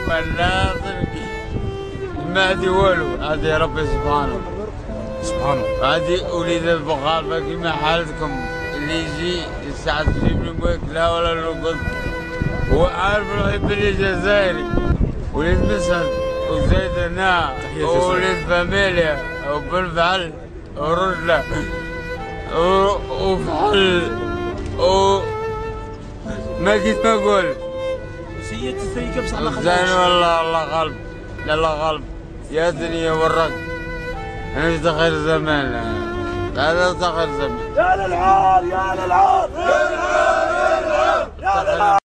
والناصر ما عندي والو، عندي ربي سبحانه. هذه وليد البخارفه كيما حالتكم، اللي يجي الساعه تجيب له ماكله ولا له، هو عارف روحي بلي جزائري، وليد مسعد وزيد هنا ووليد فاميليا وبالفعل ورجله وفحل ما كنت نقول سيد السيد بصح الله زين والله. الله غالب، الله غالب يا دنيا والرق. انا في خير زمان، هذا خير زمان. يا للعار يا للعار يا للعار يا للعار يا للعار.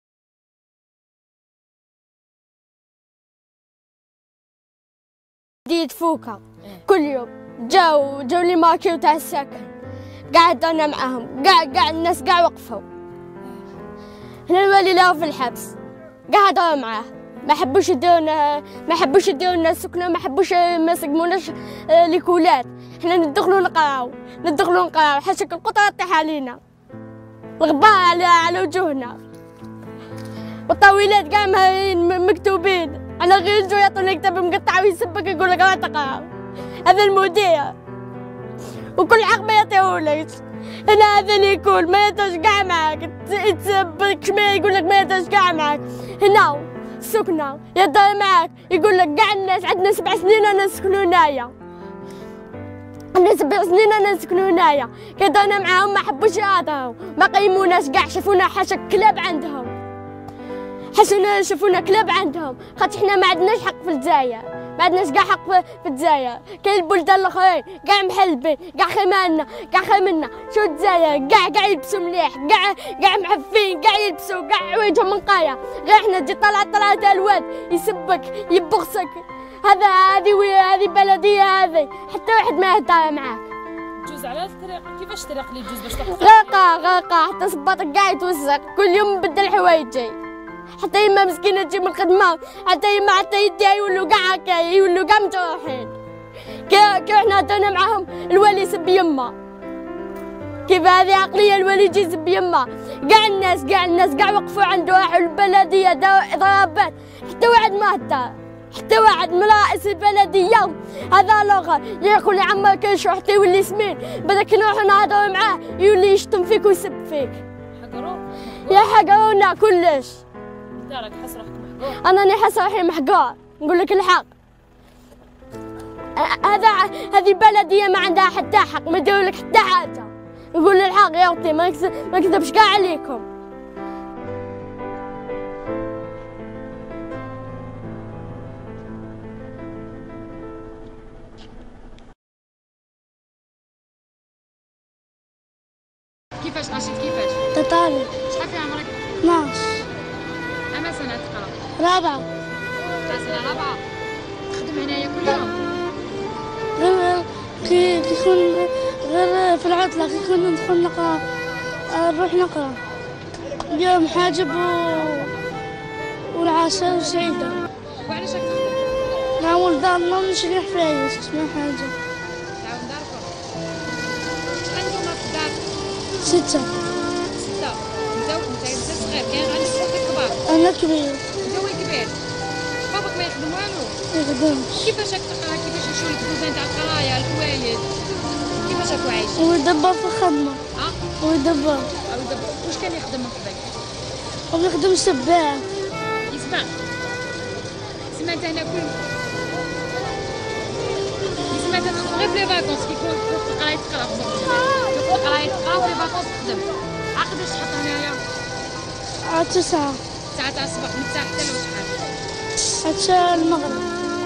جديد فوكا كل يوم جاو لي ماكيو تاع السكن، قاعد انا معاهم، قاعد الناس قاع وقفوا. هنا الوالي له في الحبس، قاعد انا معاه، ما حبوش يديونا السكنه، ما حبوش ما سقموناش ليكولات. حنا ندخلوا نقراو حاشاك القطره طيح علينا، الغبار على وجوهنا، والطاولات كاع مكتوبين. انا غير جو يعطوني كتاب مقطع ويسبك يقول لك راه تقرا. هذا المدير وكل حق ما يعطيهولكش. هنا هذا اللي يقول ما يدوش كاع معاك، يتسبك شمال يقول لك ما يدوش كاع معاك. هنا السكنه يدار معاك، يقول لك كاع الناس عندنا 7 سنين انا نسكنوا هنايا، عندنا 7 سنين انا نسكنوا هنايا. كدرنا معاهم ما حبوش يهضروا، ما قيموناش كاع، شافونا حاشا كلاب عندهم، شافونا كلاب عندهم. خاطر حنا ما عندناش حق في الجزائر، ما عندناش كاع حق في الجزائر. كاين البلدان الاخرين كاع محلبين، كاع خيمنا. شو الجزائر كاع يلبسوا مليح، كاع معفين، كاع يلبسوا كاع عوايجهم منقايه. غير حنا تجي طلع تاع الواد يسبك يبغسك. هذه بلديه، هذه حتى واحد ما يهضر معاك. تجوز على الطريق، كيفاش الطريق اللي تجوز باش تحط؟ غرقه حتى صباطك كاع يتوسخ، كل يوم نبدل حوايجي. حتى يما مسكينه تجي من الخدمه، حتى يديها يولوا كاع مجروحين. كي حنا هضرنا معاهم الوالي يسب يما، كيف هذه عقليه الوالي يجي يسب يما. كاع الناس كاع وقفوا عنده، راحوا البلديه داروا اضرابات، حتى واحد ما هدر، حتى واحد من رئيس البلديه. هذا الاخر ياكل يعمر كرشو حتى يولي سمين، بدل كي نروحو نهضروا معاه يولي يشتم فيك ويسب فيك. حقرونا كلش. دارك حس روحك محقور؟ انا راني حاسه روحي محقور، نقول لك الحق. هذه بلديه ما عندها حتى حق، ما يديروا لك حتى حاجه. نقول الحق يا اختي، ما نكذبش كاع عليكم. كيفاش نشيط كيفاش؟ تطالب. شحال في عمرك؟ 12. أما سنة تقرا؟ رابعة. سنة رابعة. تخدم هنايا كل يوم؟ غير كي يكون غير في العطلة، كي يكون ندخل نقرا، نروح نقرا اليوم حاجب والعشاء وسعيدة. وعلاش راك تخدم؟ نعاون دارنا ونشري حفايس ما حاجة. تعاون داركم؟ شحال نتوما في الدار؟ 6. 6. نتا صغير، كاين عندك خوتك كبار؟ أنا كبير. انت وين كبير؟ باباك ما يخدم والو؟ ما يخدمش. كيفاش راك تقرا؟ كيفاش يمشيو لك الدوزان تاع القرايه الفوايد؟ كيفاش راكو عايش؟ ويدبر في الخدمة. ويدبر. واش كان يخدم من قبل؟ ويخدم سباع. يسمع تسمى انت هنا كل يسمى انت تخدم غير في لي فاكونس، كي يكون القرايه تقرا في القرايه تقرا وفي لي فاكونس تخدم. عقداش تحط هنايا؟ 9. 9 تاع الصباح من الساعه حتى لشحال؟ حتى المغرب.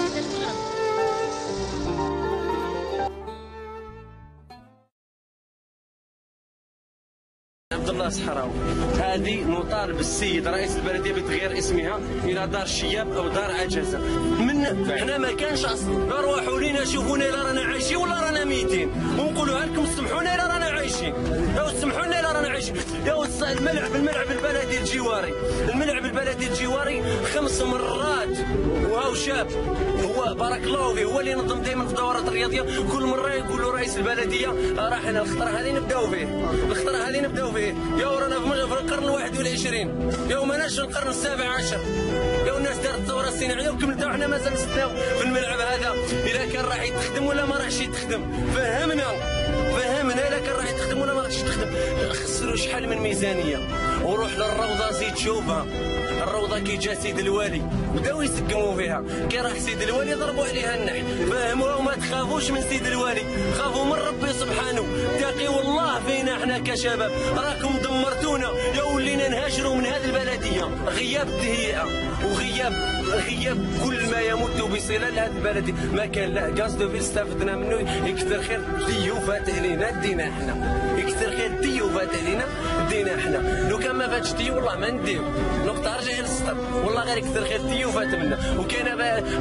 عبد الله الصحراوي. هذه نطالب السيد رئيس البلديه بتغيير اسمها الى دار شياب او دار عجزه. من احنا ما كانش اصلا، روحوا لينا شوفونا الا رانا عايشين ولا رانا ميتين، ونقولوا لكم سمحونا الا رانا عايشين، يا سمحوا لنا الا رانا عايشين. يا الملعب البلدي الجواري، الملعب البلدي الجواري 5 مرات، وهاو شاب هو بارك الله فيه هو اللي ينظم دائما في الدورات الرياضيه. كل مره يقولوا رئيس البلديه راح هنا الخطره هذه نبداو فيه، الخطره هذه نبداو فيه. يا ورانا في القرن 21 يومنا في القرن السابع عشر. يا الناس دارت الثوره الصناعيه وكملتها وحنا مازال نستناو في الملعب هذا اذا كان راح يتخدم ولا ما راحش يتخدم. فهمنا اذا كان راح يتخدم ولا ما راحش يتخدم. خسروا شحال من ميزانيه وروح للروضه زيد شوفها. الروضه كي جا سيد الوالي بداو يسقموا فيها، كي راح سيد الوالي ضربوا عليها النحل. فهموها وما تخافوش من سيد الوالي، خافوا من ربي سبحانه. تقيوا الله فينا احنا كشباب، راكم دمرتونا يا ولينا نهاجروا من هذه البلديه. غياب التهيئه وغياب كل ما يمت بصله لهذه البلديه. ما كان لا غاز دو فيل استفدنا منه. يكثر خير الضيوفات علينا دينا احنا، يكثر خير الضيوفات علينا دينا احنا. لو كان ما فاتش الضيوف والله ما نديو نقطه رجع للسطر والله غير يكثر خير الضيوفات منا. وكاين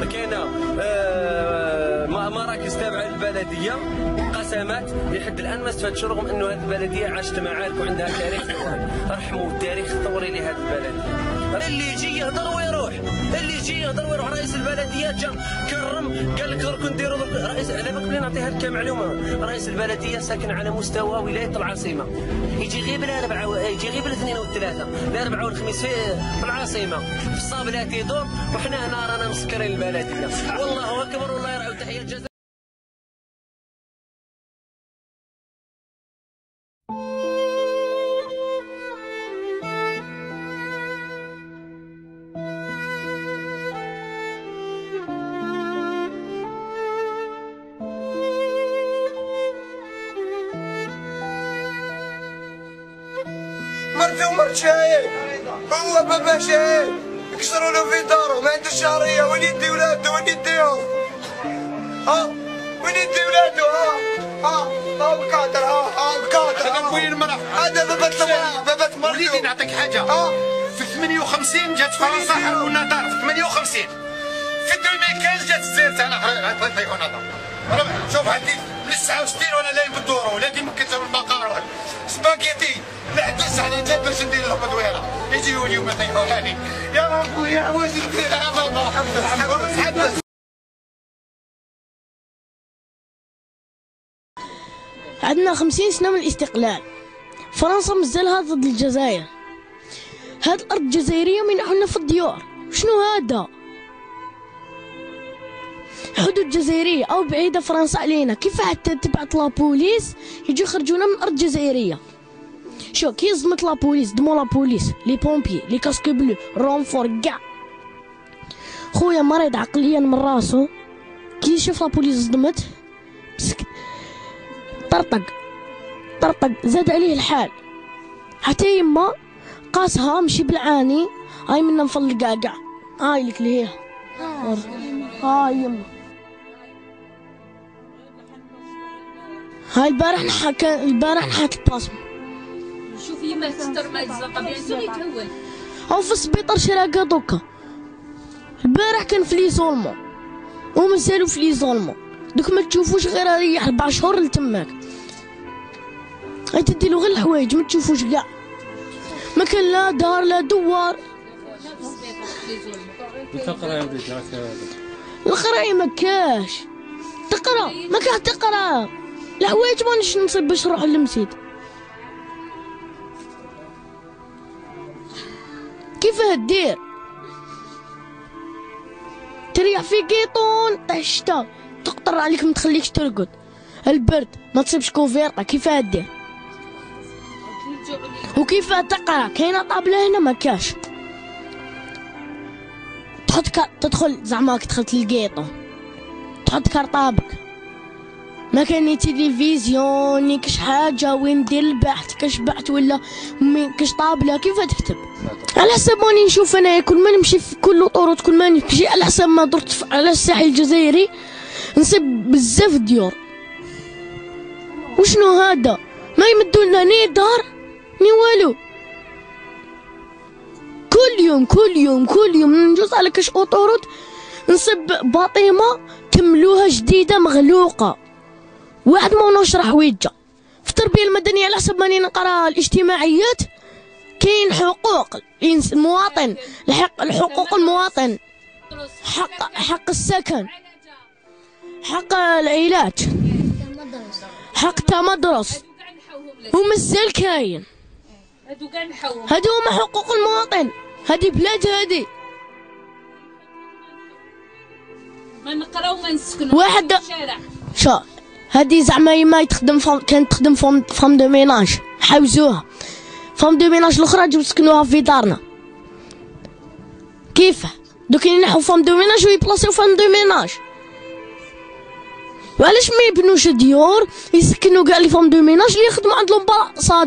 مراكز تابعه للبلديه قسمات لحد الان ما استفادش، رغم انه هذه البلديه عاشت معارك وعندها تاريخ ثوري. رحموا التاريخ الثوري لهذه البلديه. اللي يجي يهضر ويروح، رئيس البلديه جا كرم قال لك راكم ديروا رئيس. على بالك بلي نعطيها لك كمعلومه، رئيس البلديه ساكن على مستوى ولايه العاصمه. يجي غير بالاربعاء، يجي غير بالاثنين والثلاثاء، الاربعاء والخميس في العاصمه، في الصابلات يدور، وحنا هنا رانا مسكرين البلديه. والله اكبر والله يرعى. تحيه الجزائر. مرته ومرت شايب، هو بابا شايب، كسروا له في داره، ما عندوش شهريه. وين يدي ولاده؟ وين يديهم؟ وين يدي ولاده؟ بكاطر بكاطر. هذا وين المرأة؟ هذا بابات المرأة، بابات مرته. وليدي نعطيك حاجة. في 58 جات فرنسا حرقوا دار في 58. في 2015 جات الجزائر تاعنا طيحوا دار. شوف عندي من 69 وانا لاين بالدور، ولادي ما كيتساوي البقره. سباكيتي العدس على جاب باش ندير لهم دويره، يجيو اليوم يطيحوا علي. يا خويا واش ندير؟ الحمد. عندنا 50 سنة من الاستقلال، فرنسا مزالها ضد الجزائر. هاد الأرض الجزائرية وينحولنا في الديار. شنو هذا؟ حدود جزائرية أو بعيدة فرنسا علينا، كيف حتى تبعت لابوليس يجوا يخرجونا من الأرض الجزائرية؟ شو كي صدمت لابوليس، دمو لابوليس، لي بومبي، لي كاسكو بلو، رونفور كاع. خويا مريض عقليا من راسو، كي شاف لابوليس صدمت مسك طرطق زاد عليه الحال. حتى يما قاسها مشي بالعاني، هاي منا نفل قاقع. هاي لك ليها هاي يما. هاي البارح نحات الباسم. شوفي يما تستر مع الزنقه بيان سور يتهول. او في السبيطار شراكه دوكا. البارح كان في ليزولمون ومازالو في ليزولمون. دوك ما تشوفوش غير ريح 4 شهور لتماك. هاي تديلو غير الحوايج ما تشوفوش كاع. ما كان لا دار لا دوار. القرايه ما كاش. تقرا ما كاع تقرا. الحوايج مانيش نصيب باش نروح للمسجد. كيفاه دير؟ تريح في قيطون طيح الشتا تقطر عليك ما تخليكش ترقد. البرد ما تصيبش كوفيرطه. كيفاه دير؟ وكيفاه تقرا؟ كاينه طابله هنا ما كاش. تدخل زعما كي دخلت للقيطون تحط كرطابك، ما كان ني تلفزيون ني كاش حاجه وين دير البحث كاش بحث ولا كاش طابله. كيف تكتب؟ على حسب ماني نشوف انايا كل ما نمشي في كل طرق كل ما نمشي على حسب ما درت على الساحل الجزائري نصيب بزاف ديور. وشنو هذا؟ ما يمدوا لنا ني دار ني والو. كل يوم نجوز على كاش اوطورود نصب باطيمه كملوها جديده مغلوقه. واحد ما نشرح حويجه في التربيه المدنيه على حسب ماني نقرا الاجتماعيات. كاين حقوق المواطن، الحقوق المواطن، حق السكن، حق العلاج، حق تمدرس ومازال كاين. هادو كاع نحوهم. هادو هما حقوق المواطن، هادي بلاد هادي. ما نقراو ما نسكنو واحد في الشارع. شا هادي زعما يما كانت تخدم فام دو ميناج، حوزوها. فام دو ميناج الاخرى جاو سكنوها في دارنا. كيف دوك ينحو فام دو ميناج ويبلاصيو فام دو ميناج؟ وعلاش ما يبنوش ديور يسكنوا كاع لي فام دو ميناج اللي يخدموا عند الامباصاد؟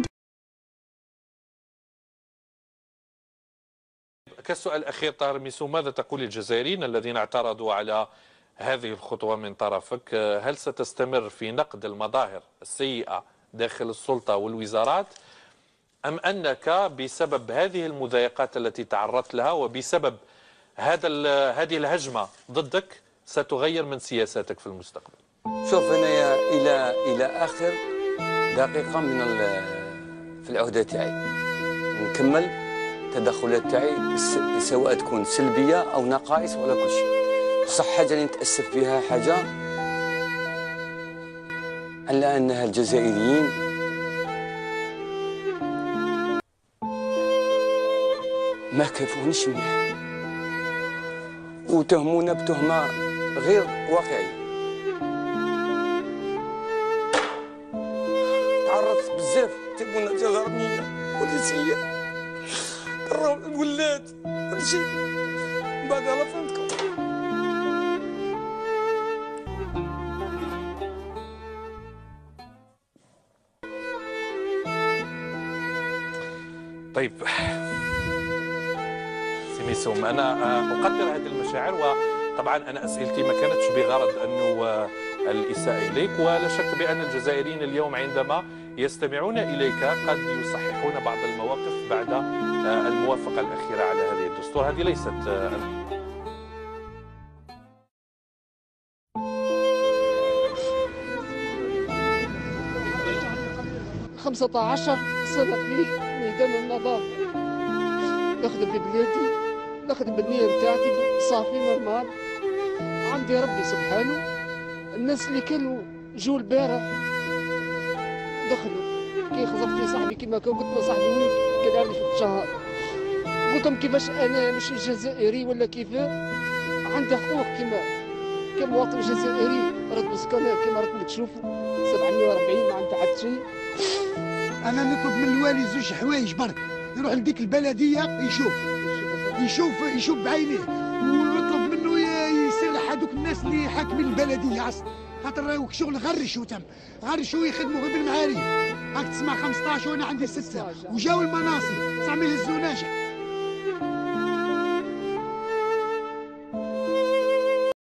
كالسؤال الأخير طاهر ميسو، ماذا تقول الجزائريين الذين اعترضوا على هذه الخطوة من طرفك؟ هل ستستمر في نقد المظاهر السيئة داخل السلطة والوزارات، أم أنك بسبب هذه المضايقات التي تعرضت لها وبسبب هذه الهجمة ضدك ستغير من سياساتك في المستقبل؟ شوف أنا إلى آخر دقيقة في العهدة تاعي نكمل التدخلات تاعي سواء تكون سلبيه او نقائص ولا كل شيء. بصح حاجه اللي نتاسف فيها حاجه على انها الجزائريين ما كافونيش مليح وتهمونا بتهمه غير واقعيه. تعرضت بزاف تبونا جزائريه وليسيه الولاد كل شيء من بعد الله فهمتكم. طيب سي ميسوم، انا اقدر هذه المشاعر، وطبعا انا اسئلتي ما كانتش بغرض انه الاساءه اليك، ولا شك بان الجزائريين اليوم عندما يستمعون إليك قد يصححون بعض المواقف بعد الموافقة الأخيرة على هذه الدستور. هذه ليست 15 سنة في ميدان النظافة، نخدم في بلادي، نخدم بالنية نتاعتي صافي نورمال. عندي ربي سبحانه. الناس اللي كانوا جو البارح دخلوا كي خزفت لي صاحبي كيما كان، قلت له صاحبي وين كان لي في الشهر، قلت لهم كيفاش انا مش جزائري ولا كيفاه عندي حقوق كمواطن جزائري، رد مسكنه كيما راكم تشوفوا 740 ما عندها حتى شيء. انا نطلب من الوالي زوج حوايج برك، يروح لديك البلديه يشوف بعينيه، ويطلب منه يسرح هذوك الناس اللي حاكمين البلديه اصلا، خاطر راهو شغل غرشوا يخدموا غير بالمعاريف. راك تسمع 15 وانا عندي 6 وجاو المناصب بصح ما يهزوناش.